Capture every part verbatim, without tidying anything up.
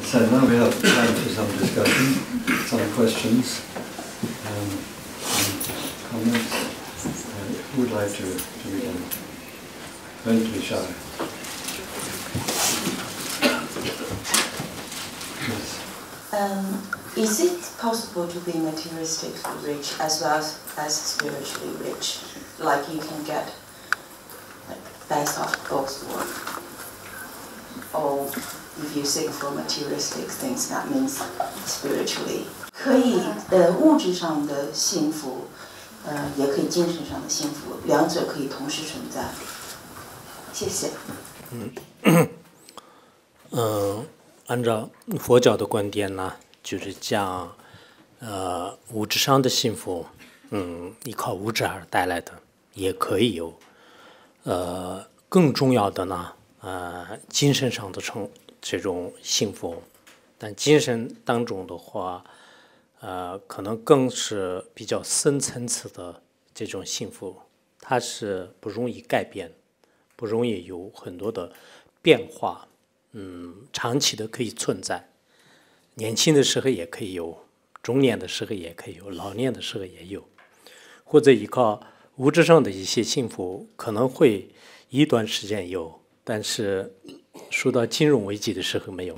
So now we have time for some discussion, some questions um, and comments. Uh, who would like to, to begin? Don't be shy. Yes. Um, is it possible to be materialistically rich as well as, as spiritually rich? Like you can get like best of both worlds? Or if you seek for materialistic things, that means spiritually. 可以呃物质上的幸福，呃也可以精神上的幸福，两者可以同时存在。谢谢。 嗯，呃，按照佛教的观点呢，就是讲，呃，物质上的幸福，嗯，依靠物质而带来的也可以有，呃，更重要的呢，呃，精神上的成这种幸福，但精神当中的话，呃，可能更是比较深层次的这种幸福，它是不容易改变，不容易有很多的变化，嗯，长期的可以存在，年轻的时候也可以有，中年的时候也可以有，老年的时候也有，或者依靠物质上的一些幸福，可能会一段时间有，但是受到金融危机的时候没有。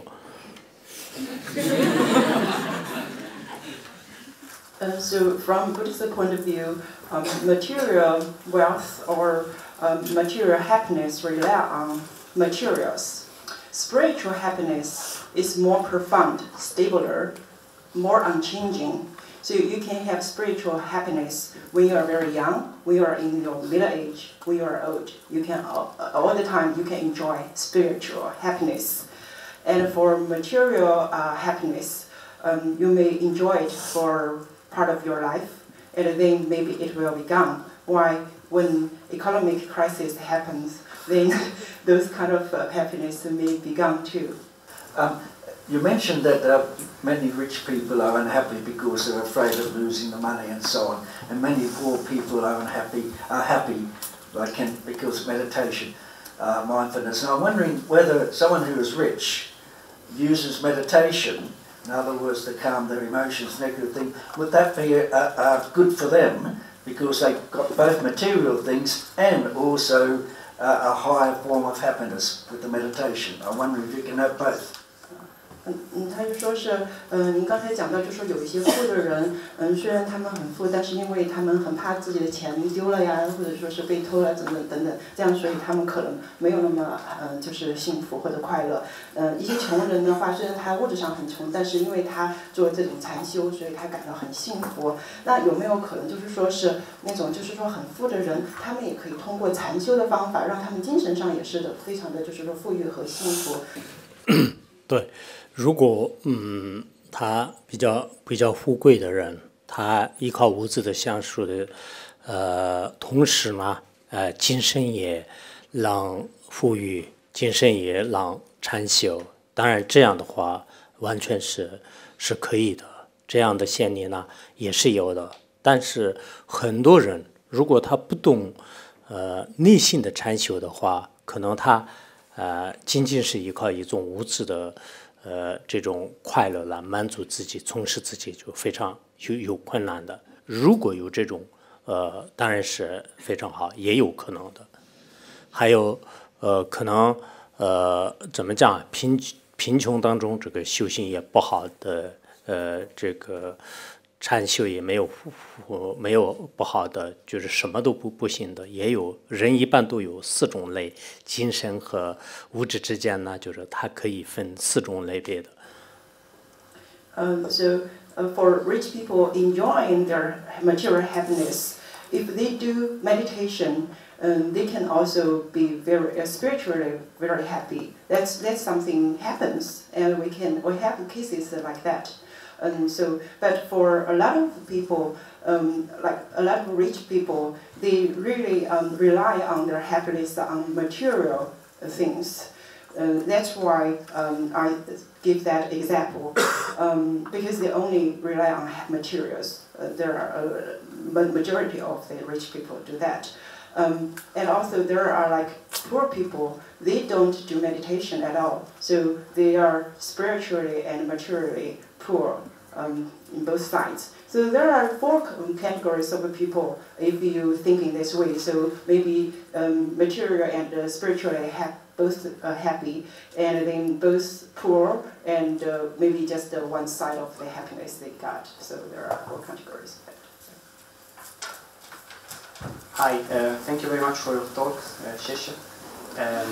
Uh, so from Buddhist point of view, um, material wealth or um, material happiness rely on materials. Spiritual happiness is more profound, stabler, more unchanging. So you can have spiritual happiness when you are very young, when you are in your middle age, when you are old. You can all, all the time you can enjoy spiritual happiness. And for material uh, happiness, um, you may enjoy it for part of your life, and then maybe it will be gone. Why, when economic crisis happens, then those kind of uh, happiness may be gone too. Um, you mentioned that uh, many rich people are unhappy because they're afraid of losing the money and so on, and many poor people are unhappy, are happy like can, because of meditation, uh, mindfulness. And I'm wondering whether someone who is rich uses meditation, in other words, to calm their emotions, negative thing, would that be uh, uh, good for them because they've got both material things and also uh, a higher form of happiness with the meditation? I wonder if you can have both. 嗯嗯，他就说是，嗯，您刚才讲到，就说有一些富的人，嗯，虽然他们很富，但是因为他们很怕自己的钱丢了呀，或者说是被偷了，等等等等，这样，所以他们可能没有那么，嗯，就是幸福或者快乐。嗯，一些穷人的话，虽然他物质上很穷，但是因为他做这种禅修，所以他感到很幸福。那有没有可能，就是说是那种，就是说很富的人，他们也可以通过禅修的方法，让他们精神上也是的，非常的就是说富裕和幸福。 对。如果嗯，他比较比较富贵的人，他依靠物质的享受的，呃，同时呢，呃，精神也让富裕，精神也让禅修。当然，这样的话完全是是可以的，这样的先例呢也是有的。但是很多人如果他不懂呃内心的禅修的话，可能他呃仅仅是依靠一种物质的。呃，这种快乐来满足自己、充实自己，就非常有有困难的。如果有这种，呃，当然是非常好，也有可能的。还有，呃，可能，呃，怎么讲？贫贫穷当中，这个修行也不好的，呃，这个禅修也没有没有不好的，就是什么都不不行的，也有人一般都有四种类，精神和物质之间呢，就是它可以分四种类别的。 Um, so uh, for rich people enjoying their material happiness, if they do meditation, um, they can also be very uh, spiritually very happy. That's that's something happens, and we can we have cases like that. And so, but for a lot of people, um, like a lot of rich people, they really um, rely on their happiness on material things. Uh, that's why um, I give that example, um, because they only rely on materials. Uh, there are a majority of the rich people do that. Um, and also there are like poor people, they don't do meditation at all. So they are spiritually and materially poor um, in both sides. So there are four categories of people if you think in this way. So maybe um, material and uh, spiritually ha both uh, happy, and then both poor, and uh, maybe just uh, one side of the happiness they got. So there are four categories. Hi, uh, thank you very much for your talk, uh, Sheshe. Um,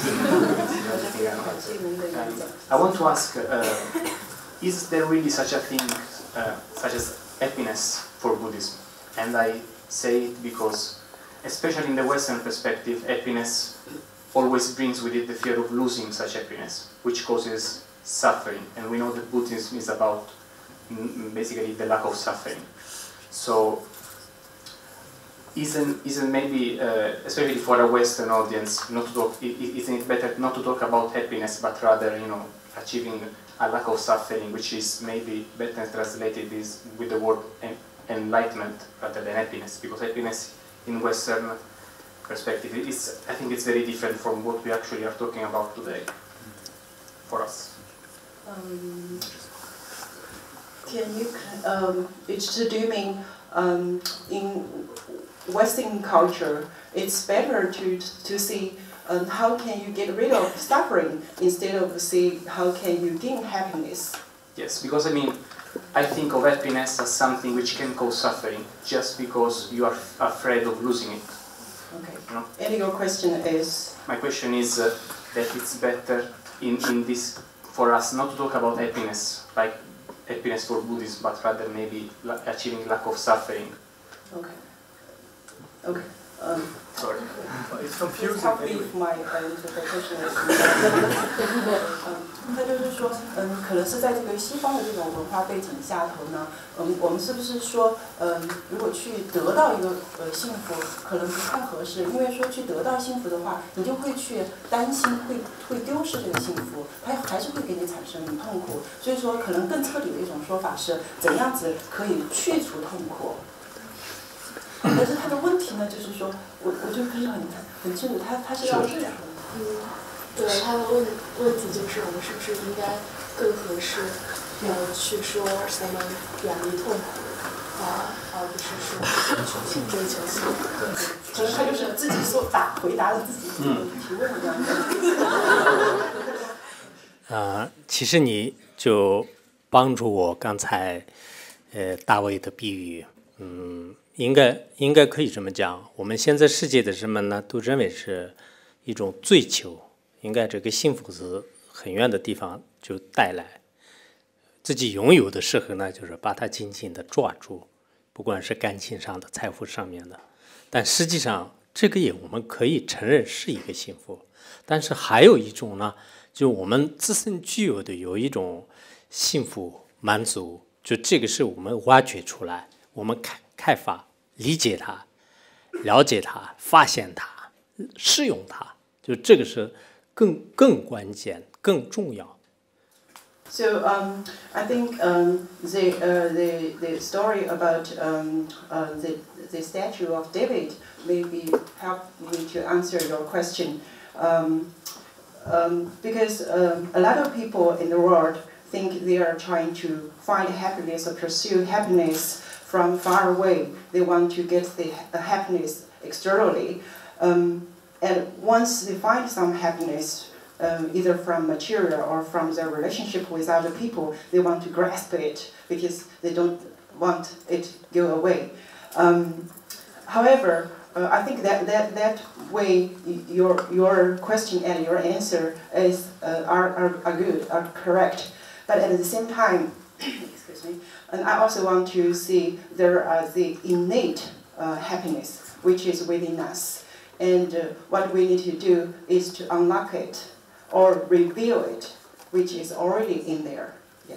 um, I want to ask, uh, is there really such a thing, uh, such as happiness for Buddhism? And I say it because, especially in the Western perspective, happiness always brings with it the fear of losing such happiness, which causes suffering. And we know that Buddhism is about mm, basically the lack of suffering. So, isn't, isn't maybe, uh, especially for a Western audience, not to talk, isn't it better not to talk about happiness, but rather, you know, achieving a lack of suffering, which is maybe better translated is with the word en enlightenment rather than happiness, because happiness in Western perspective is, I think it's very different from what we actually are talking about today for us. Um, can you, um, it's do you mean um, in Western culture, it's better to to see um, how can you get rid of suffering instead of see how can you gain happiness? Yes, because I mean, I think of happiness as something which can cause suffering just because you are afraid of losing it. Okay. You know? And your question is? My question is uh, that it's better in, in this for us not to talk about happiness, like happiness for Buddhism, but rather maybe achieving lack of suffering. Okay. Okay. Um, Sorry. It's confusing. Help me with my uh, interpretation. 嗯，他就是说，嗯，可能是在这个西方的这种文化背景下头呢，嗯，我们是不是说，嗯，如果去得到一个呃幸福，可能不太合适，因为说去得到幸福的话，你就会去担心会会丢失这个幸福，它还是会给你产生痛苦，所以说可能更彻底的一种说法是，怎样子可以去除痛苦。 但是他的问题呢，就是说，我我就不是很很清楚，他他是要是嗯，对，他的问问题就是，我们是不是应该更合适，呃，去说我们远离痛苦，啊，而不是说去追求幸福。 可能他就是自己说答回答了自己提问这样子。啊，其实你就帮助我刚才呃大卫的比喻，嗯。 应该应该可以这么讲，我们现在世界的人们呢，都认为是一种追求，应该这个幸福是很远的地方就带来，自己拥有的时候呢，就是把它紧紧的抓住，不管是感情上的、财富上面的，但实际上这个也我们可以承认是一个幸福，但是还有一种呢，就我们自身具有的有一种幸福满足，就这个是我们挖掘出来，我们开开发。 理解它，了解它，发现它，适用它，就这个是更更关键、更重要。 So um, I think um, the, uh, the the story about um, uh, the the statue of David maybe help me to answer your question, um, um, because um, a lot of people in the world think they are trying to find happiness or pursue happiness. From far away, they want to get the happiness externally, um, and once they find some happiness, um, either from material or from their relationship with other people, they want to grasp it because they don't want it to go away. Um, however, uh, I think that, that that way your your question and your answer is uh, are, are are good, are correct, but at the same time. Excuse me. And I also want to see there are the innate uh, happiness which is within us, and uh, what we need to do is to unlock it or reveal it, which is already in there. Yeah.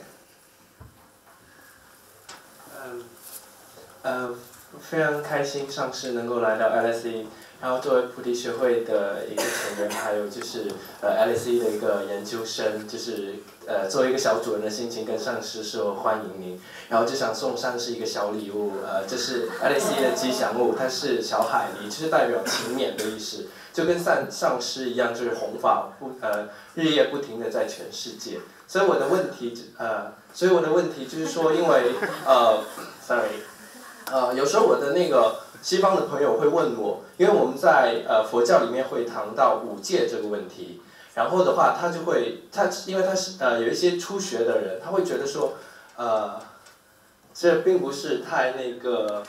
嗯，呃，非常开心上次能够来到 L S E 然后作为菩提学会的一个成员，还有就是呃 L S E 的一个研究生，就是呃作为一个小主人的心情跟上师说欢迎您，然后就想送上师一个小礼物，呃这是 L S E 的吉祥物，它是小海狸，就是代表勤勉的意思，就跟上上师一样，就是弘法不呃日夜不停的在全世界。所以我的问题呃，所以我的问题就是说，因为呃 ，sorry， 呃有时候我的那个。西方的朋友会问我，因为我们在呃佛教里面会谈到五戒这个问题，然后的话他就会他因为他是呃有一些初学的人，他会觉得说，呃，这并不是太那个。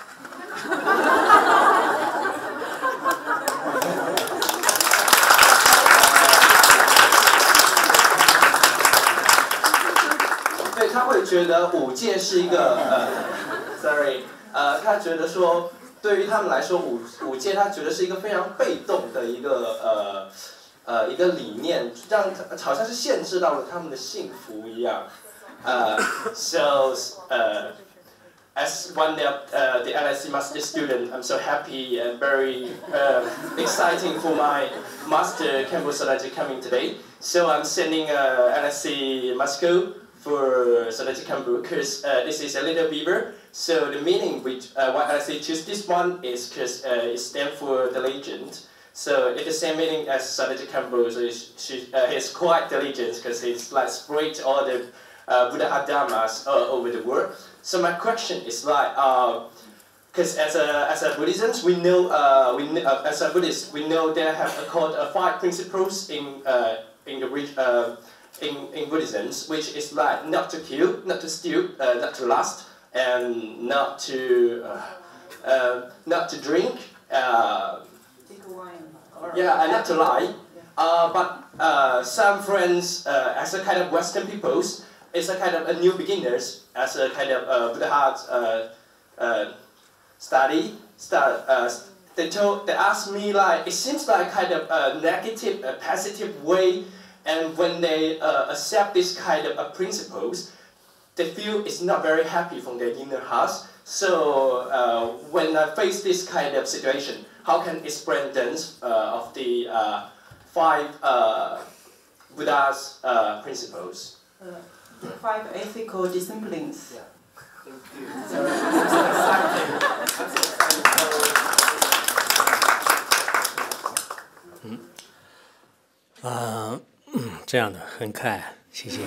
对，他会觉得五戒是一个呃 ，sorry， 呃，他觉得说。对于他们来说，五五戒他觉得是一个非常被动的一个呃呃一个理念，让好像是限制到了他们的幸福一样。呃 ，so 呃、uh, as one of uh, the L S E master student, I'm so happy and very uh, exciting for my master Khenpo Soraji coming today. So I'm sending uh, L S E Moscow for Soraji Khenpo because uh, this is a little beaver. So the meaning which uh, why I say choose this one is because uh, it stands for the legend. So it's the same meaning as Soraji Khenpo. So she, uh, he's quite diligent because he's like spread all the uh, Buddha Dhammas all over the world. So my question is like, because uh, as a as a Buddhism we know uh, we uh, as a Buddhist we know there have uh, called uh, five principles in uh, in the uh, in in Buddhism, which is like not to kill, not to steal, uh, not to lust. And not to uh, uh, not to drink, uh, yeah, and not to lie. Uh, but uh, some friends, uh, as a kind of Western peoples, it's a kind of a new beginners, as a kind of uh, Buddha uh, uh, study. Start, uh, they told, they asked me like it seems like kind of a negative, a positive way, and when they uh, accept this kind of uh, principles. They feel it's not very happy from their inner hearts. So uh, when I face this kind of situation, how can I explain dance uh, of the uh, five uh, Buddha's uh, principles? Uh, five ethical disciplines. Yeah. Thank you. 嗯，啊，嗯，这样的很可爱，谢谢。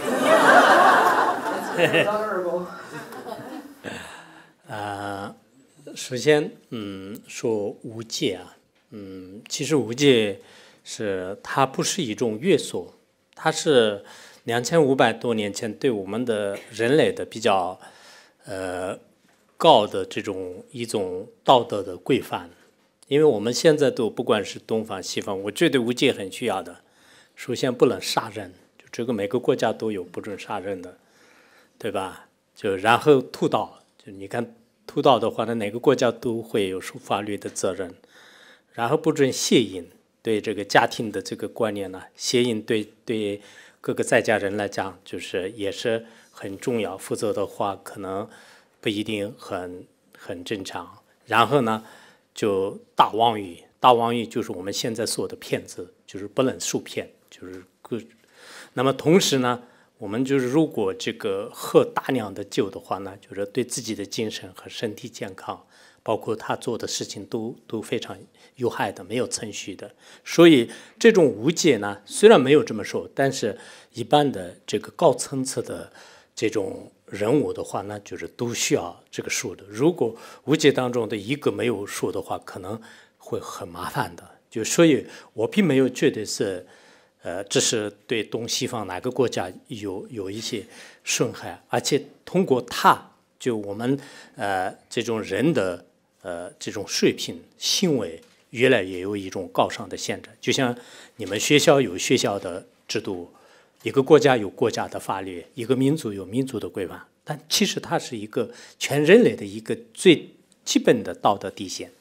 啊，首先，嗯，说无戒啊，嗯，其实无戒是它不是一种约束，它是两千五百多年前对我们的人类的比较呃高的这种一种道德的规范。因为我们现在都不管是东方西方，我觉得无戒很需要的。首先不能杀人，就这个每个国家都有不准杀人的。对吧？就然后偷盗，就你看偷盗的话，那哪个国家都会有受法律的责任。然后不准邪淫，对这个家庭的这个观念呢，邪淫对对各个在家人来讲，就是也是很重要，否则的话可能不一定很很正常。然后呢，就大妄语，大妄语就是我们现在说的骗子，就是不能受骗，就是各。那么同时呢。我们就是如果这个喝大量的酒的话呢，就是对自己的精神和身体健康，包括他做的事情都都非常有害的，没有程序的。所以这种无戒呢，虽然没有这么说，但是一般的这个高层次的这种人物的话呢，就是都需要这个说的。如果无戒当中的一个没有说的话，可能会很麻烦的。就所以我并没有觉得是。呃，这是对东西方哪个国家有有一些损害，而且通过它，就我们呃这种人的呃这种水平行为越来越有一种高尚的限制。就像你们学校有学校的制度，一个国家有国家的法律，一个民族有民族的规范，但其实它是一个全人类的一个最基本的道德底线。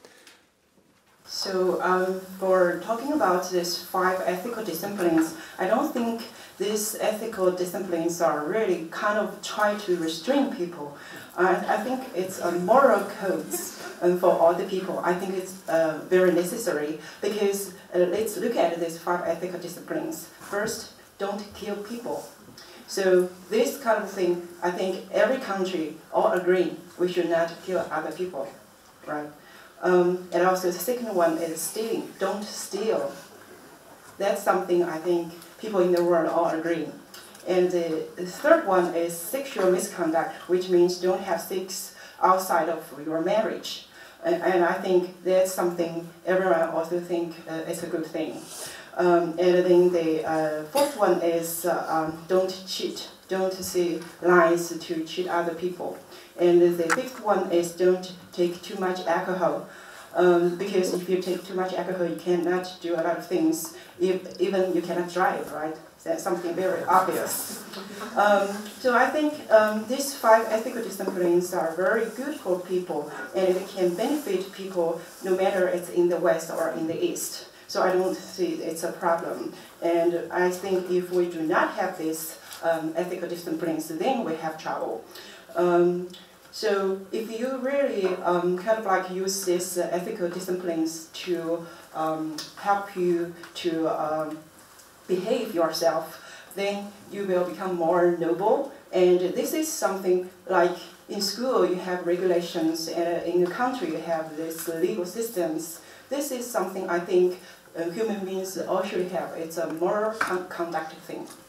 So um, for talking about these five ethical disciplines, I don't think these ethical disciplines are really kind of try to restrain people. Uh, I think it's a moral codes um, for all the people. I think it's uh, very necessary because uh, let's look at these five ethical disciplines. First, don't kill people. So this kind of thing, I think every country all agree we should not kill other people, right? Um, and also the second one is stealing. Don't steal. That's something I think people in the world all agree. And the, the third one is sexual misconduct, which means don't have sex outside of your marriage. And, and I think that's something everyone also think uh, is a good thing. Um, and then the uh, fourth one is uh, um, don't cheat. Don't say lies to cheat other people. And the fifth one is don't take too much alcohol. Um, because if you take too much alcohol, you cannot do a lot of things. If, even you cannot drive, right? That's something very obvious. Um, so I think um, these five ethical disciplines are very good for people, and it can benefit people no matter it's in the West or in the East. So I don't see it's a problem. And I think if we do not have these um, ethical disciplines, then we have trouble. Um, so if you really um, kind of like use these uh, ethical disciplines to um, help you to um, behave yourself, then you will become more noble. And this is something like in school you have regulations, and in the country you have these legal systems. This is something I think uh, human beings all should have. It's a moral con conduct thing.